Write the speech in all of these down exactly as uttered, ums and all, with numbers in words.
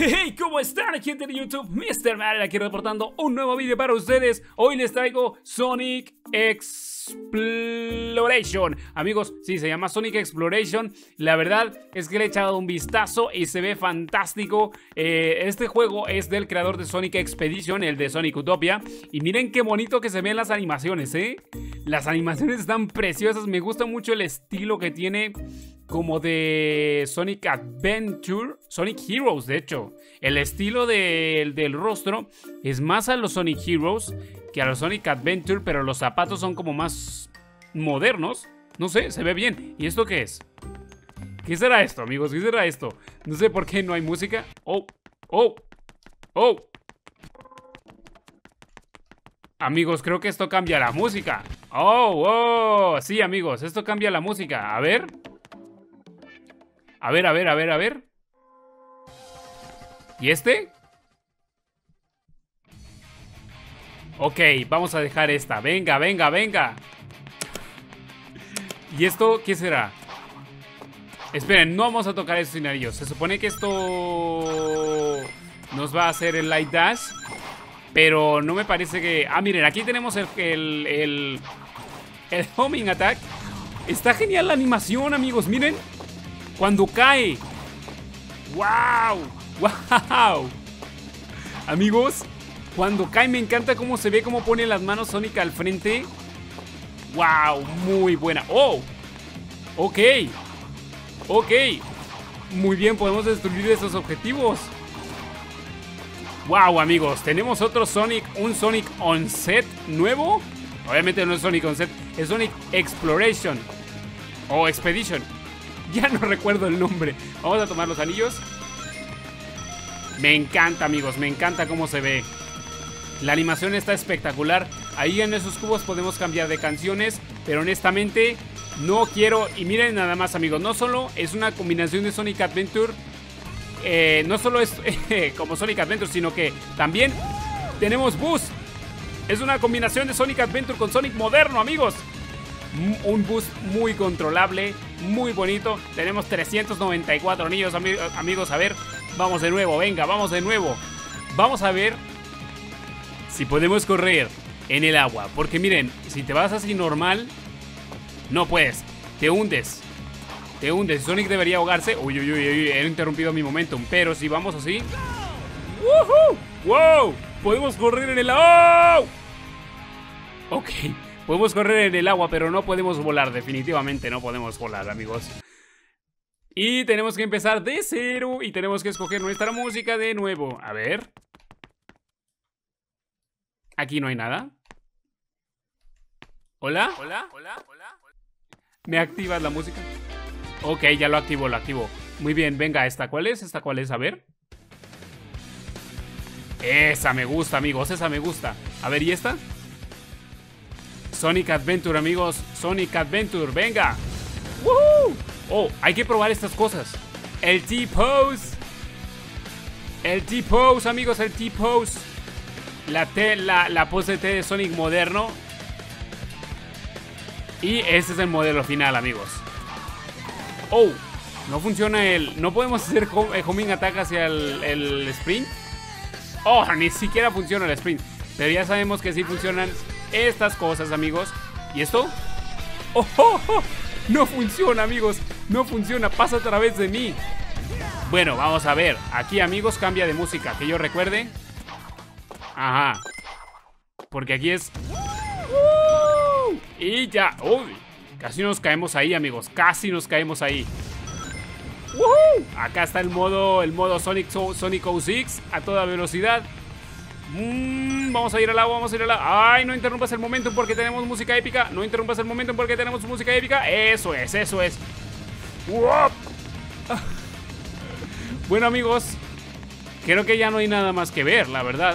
Hey, ¿cómo están, gente de YouTube? mister Mario aquí reportando un nuevo vídeo para ustedes. Hoy les traigo Sonic Exploration. Amigos, sí, se llama Sonic Exploration. La verdad es que le he echado un vistazo y se ve fantástico. eh, Este juego es del creador de Sonic Expedition, el de Sonic Utopia. Y miren qué bonito que se ven las animaciones, ¿eh? Las animaciones están preciosas. Me gusta mucho el estilo que tiene, como de Sonic Adventure, Sonic Heroes, de hecho. El estilo de, del rostro es más a los Sonic Heroes que a los Sonic Adventure, pero los zapatos son como más modernos. No sé, se ve bien. ¿Y esto qué es? ¿Qué será esto, amigos? ¿Qué será esto? No sé por qué no hay música. Oh, oh, oh. Amigos, creo que esto cambia la música. Oh, oh, sí, amigos, esto cambia la música. A ver. A ver, a ver, a ver, a ver. ¿Y este? Ok, vamos a dejar esta. Venga, venga, venga. ¿Y esto qué será? Esperen, no vamos a tocar esos escenarios. Se supone que esto nos va a hacer el Light Dash, pero no me parece que... Ah, miren, aquí tenemos el, el, el, el Homing Attack. Está genial la animación, amigos, miren. Cuando cae. ¡Wow! ¡Wow! Amigos, cuando cae me encanta cómo se ve, cómo pone las manos Sonic al frente. ¡Wow! Muy buena. ¡Oh! Ok. Ok. Muy bien, podemos destruir esos objetivos. ¡Wow, amigos! Tenemos otro Sonic, un Sonic on Set nuevo. Obviamente no es Sonic on Set, es Sonic Exploration o Expedition. Ya no recuerdo el nombre. Vamos a tomar los anillos. Me encanta, amigos, me encanta cómo se ve. La animación está espectacular. Ahí en esos cubos podemos cambiar de canciones, pero honestamente no quiero. Y miren nada más, amigos, no solo es una combinación de Sonic Adventure, eh, no solo es eh, como Sonic Adventure, sino que también tenemos Boost. Es una combinación de Sonic Adventure con Sonic moderno, amigos. Un boost muy controlable, muy bonito. Tenemos trescientos noventa y cuatro anillos, ami amigos. A ver, vamos de nuevo, venga, vamos de nuevo. Vamos a ver si podemos correr en el agua, porque miren, si te vas así normal, no puedes, te hundes. Te hundes, Sonic debería ahogarse. Uy, uy, uy, uy, he interrumpido mi momentum. Pero si vamos así, ¡woohoo! ¡Wow! Podemos correr en el agua. Ok, podemos correr en el agua, pero no podemos volar. Definitivamente no podemos volar, amigos. Y tenemos que empezar de cero. Y tenemos que escoger nuestra música de nuevo. A ver. Aquí no hay nada. ¿Hola? ¿Hola? ¿Hola? ¿Hola? ¿Me activas la música? Ok, ya lo activo, lo activo. Muy bien, venga, ¿esta cuál es? ¿Esta cuál es? A ver. Esa me gusta, amigos, esa me gusta. A ver, ¿y esta? Sonic Adventure, amigos. Sonic Adventure, venga. ¡Woohoo! Oh, hay que probar estas cosas. El T-Pose. El T-Pose, amigos, el T-Pose. La, T, la, la pose T de Sonic moderno. Y este es el modelo final, amigos. Oh, no funciona el... No podemos hacer home, homing attack hacia el, el sprint. Oh, ni siquiera funciona el sprint. Pero ya sabemos que sí funcionan estas cosas, amigos. ¿Y esto? ¡Oh, oh, oh! No funciona, amigos. No funciona, pasa a través de mí. Bueno, vamos a ver. Aquí, amigos, cambia de música, que yo recuerde. Ajá. Porque aquí es... ¡Uh! Y ya. ¡Uy! Casi nos caemos ahí, amigos. Casi nos caemos ahí. ¡Uh! Acá está el modo, el modo Sonic, Sonic oh seis a toda velocidad. Mm, vamos a ir al agua, vamos a ir al agua. Ay, no interrumpas el momento porque tenemos música épica. No interrumpas el momento porque tenemos música épica. Eso es, eso es. ¡Uop! Bueno, amigos, creo que ya no hay nada más que ver, la verdad.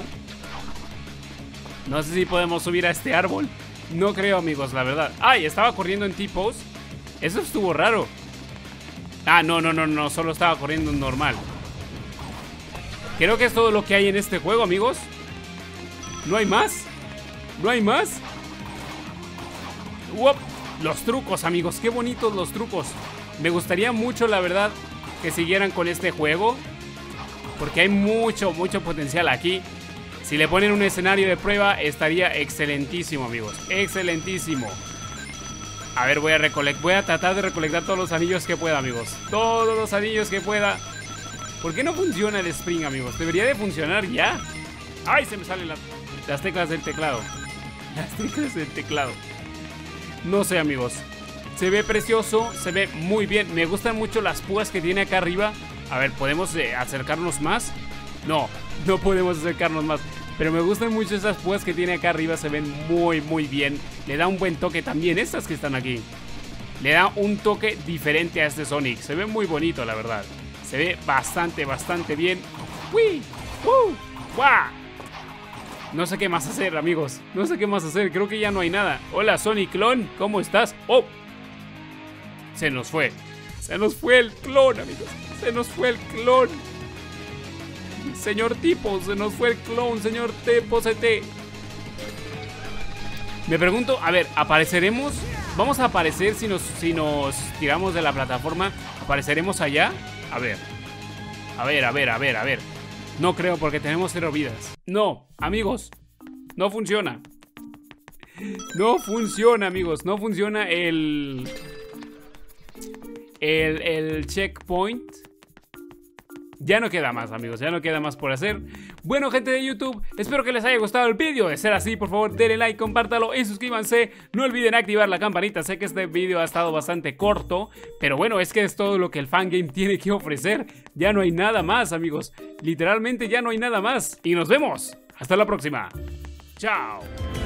No sé si podemos subir a este árbol. No creo, amigos, la verdad. Ay, estaba corriendo en T-Pose. Eso estuvo raro. Ah, no, no, no, no, solo estaba corriendo en normal. Creo que es todo lo que hay en este juego, amigos. ¿No hay más? ¿No hay más? ¡Uop! Los trucos, amigos, qué bonitos los trucos. Me gustaría mucho, la verdad, que siguieran con este juego. porque hay mucho, mucho potencial aquí. Si le ponen un escenario de prueba, estaría excelentísimo, amigos. Excelentísimo. A ver, voy a recolectar, voy a tratar de recolectar todos los anillos que pueda, amigos. Todos los anillos que pueda. ¿Por qué no funciona el Spring, amigos? Debería de funcionar ya. ¡Ay! Se me salen las, las teclas del teclado. Las teclas del teclado. No sé, amigos. Se ve precioso, se ve muy bien. Me gustan mucho las púas que tiene acá arriba. A ver, ¿podemos eh, acercarnos más? No, no podemos acercarnos más. Pero me gustan mucho esas púas que tiene acá arriba. Se ven muy, muy bien. Le da un buen toque también, estas que están aquí. Le da un toque diferente a este Sonic. Se ve muy bonito, la verdad. Se ve bastante, bastante bien. ¡Uy! ¡Uh! ¡Guau! No sé qué más hacer, amigos. No sé qué más hacer, creo que ya no hay nada. Hola, Sonic Clon, ¿cómo estás? ¡Oh! Se nos fue. Se nos fue el clon, amigos. Se nos fue el clon. Señor Tipo, se nos fue el clon, señor Tipo C T. Me pregunto, a ver, ¿apareceremos? Vamos a aparecer si nos, si nos tiramos de la plataforma. ¿Apareceremos allá? A ver. A ver, a ver, a ver, a ver. No creo porque tenemos cero vidas. No, amigos. No funciona. No funciona, amigos. No funciona el... El, el checkpoint. Ya no queda más, amigos, ya no queda más por hacer. Bueno, gente de YouTube, espero que les haya gustado el vídeo. De ser así, por favor, denle like, compártalo y suscríbanse. No olviden activar la campanita. Sé que este vídeo ha estado bastante corto, pero bueno, es que es todo lo que el Fangame tiene que ofrecer. Ya no hay nada más, amigos. Literalmente ya no hay nada más. Y nos vemos. Hasta la próxima. Chao.